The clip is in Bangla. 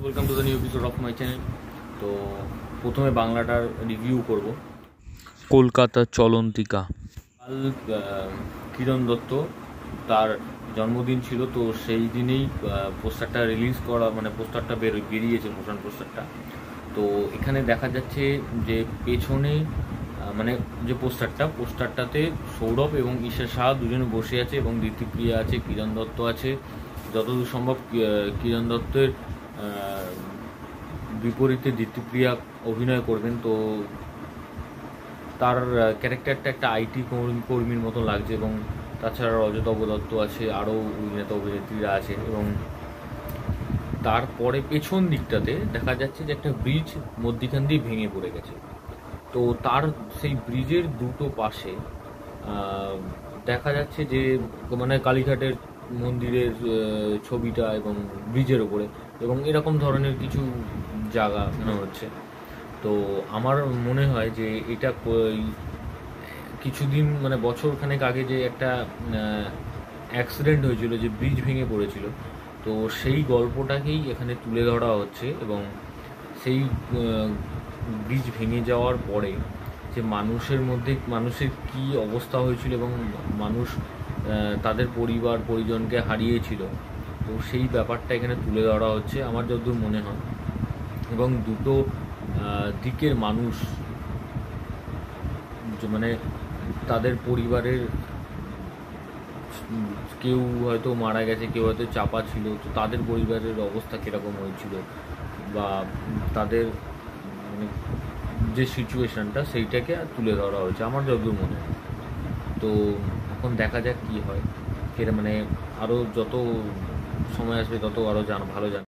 Welcome to the new episode of my channel. তো প্রথমে বাংলাটার রিভিউ করব। কলকাতা চলন্তিকা। কাল কিরণ দত্ত তার জন্মদিন ছিল, তো সেই দিনেই পোস্টারটা রিলিজ করা, মানে পোস্টারটা বেরিয়েছে, মোশন পোস্টারটা। তো এখানে দেখা যাচ্ছে যে পেছনে মানে যে পোস্টারটাতে সৌরভ এবং ঈশা শাহ দুজনে বসে আছে এবং দীপ্তিপ্রিয়া আছে, কিরণ দত্ত আছে। যতদূর সম্ভব কিরণ দত্তের বিপরীতে দীপ্তিপ্রিয়া অভিনয় করবেন। তো তার ক্যারেক্টারটা একটা আইটি কর্মীর মতো লাগছে, এবং তাছাড়া রজতাভ দত্ত আছে, আরও অভিনেতা অভিনেত্রীরা আছে। এবং তারপরে পেছন দিকটাতে দেখা যাচ্ছে যে একটা ব্রিজ মধ্যিখান দিয়ে ভেঙে পড়ে গেছে। তো তার সেই ব্রিজের দুটো পাশে দেখা যাচ্ছে যে মানে কালীঘাটের মন্দিরের ছবিটা এবং ব্রিজের ওপরে, এবং এরকম ধরনের কিছু জায়গা মনে হচ্ছে। তো আমার মনে হয় যে এটা কিছুদিন মানে বছরখানেক আগে যে একটা অ্যাক্সিডেন্ট হয়েছিল, যে ব্রিজ ভেঙে পড়েছিল, তো সেই গল্পটাকেই এখানে তুলে ধরা হচ্ছে। এবং সেই ব্রিজ ভেঙে যাওয়ার পরে যে মানুষের কি অবস্থা হয়েছিল, এবং মানুষ তাদের পরিজনকে হারিয়েছিল, তো সেই ব্যাপারটা এখানে তুলে ধরা হচ্ছে আমার যতদূর মনে হয়। এবং দুটো দিকের মানুষ, মানে তাদের পরিবারের কেউ হয়তো মারা গেছে, কেউ হয়তো চাপা ছিল, তো তাদের পরিবারের অবস্থা কীরকম হয়েছিল, বা তাদের মানে যে সিচুয়েশানটা সেইটাকে তুলে ধরা হয়েছে আমার যতদূর মনে হয়। তো এখন দেখা যাক কী হয়, মানে আরও যত সময় আসবে তত আরও ভালো